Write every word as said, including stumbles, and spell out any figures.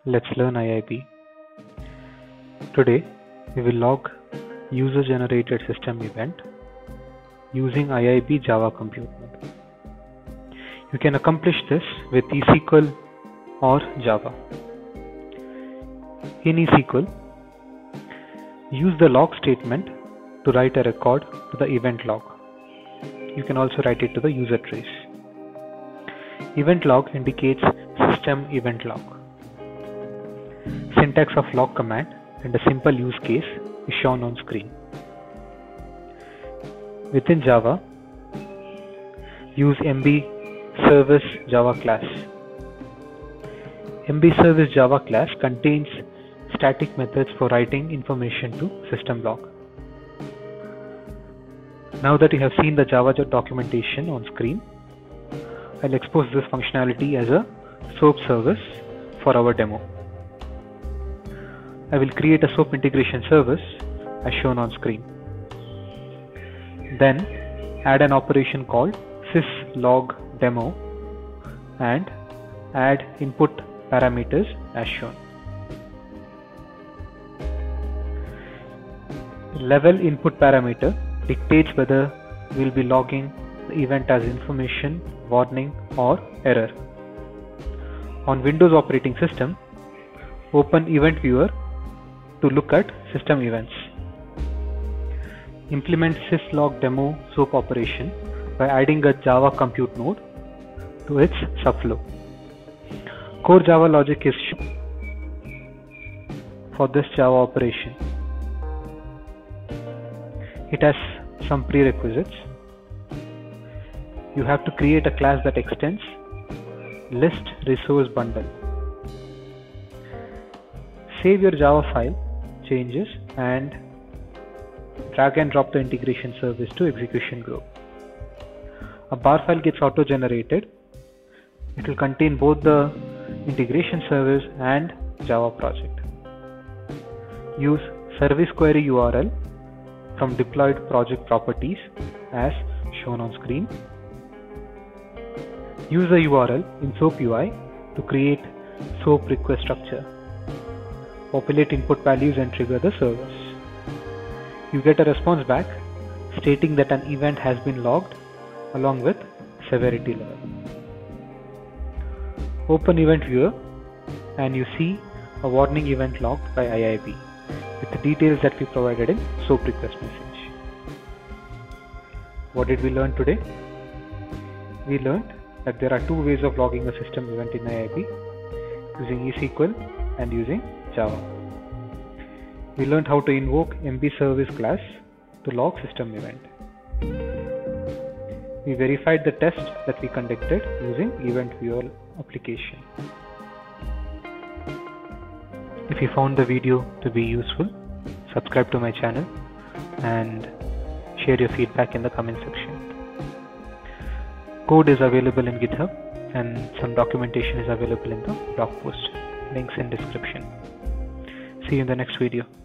Let's learn I I B. Today we will log user generated system event using I I B Java Compute Node. You can accomplish this with E S Q L or Java. In E S Q L, use the log statement to write a record to the event log. You can also write it to the user trace. Event log indicates system event log. Syntax of log command and a simple use case is shown on screen. Within Java, use M B Service Java class. M B Service Java class contains static methods for writing information to system log. Now that you have seen the Java documentation on screen, I'll expose this functionality as a SOAP service for our demo. I will create a SOAP integration service as shown on screen. Then add an operation called syslogdemo and add input parameters as shown. Level input parameter dictates whether we'll be logging the event as information, warning, or error. On Windows operating system, open Event Viewer to look at system events. Implement syslogdemo SOAP operation by adding a Java Compute Node to its subflow. Core Java logic is shown for this Java operation. It has some prerequisites. You have to create a class that extends list resource bundle. Save your Java file changes and drag and drop the integration service to execution group. A bar file gets auto generated. It will contain both the integration service and Java project. Use service query U R L from deployed project properties as shown on screen. Use the U R L in SOAP U I to create SOAP request structure. Populate input values and trigger the service. You get a response back stating that an event has been logged along with severity level. Open Event Viewer and you see a warning event logged by I I B with the details that we provided in SOAP request message. What did we learn today? We learned that there are two ways of logging a system event in I I B, using E S Q L and using Java. We learned how to invoke M B Service class to log system event. We verified the test that we conducted using Event Viewer application. If you found the video to be useful, subscribe to my channel and share your feedback in the comment section. Code is available in GitHub and some documentation is available in the blog post. Links in description. See you in the next video.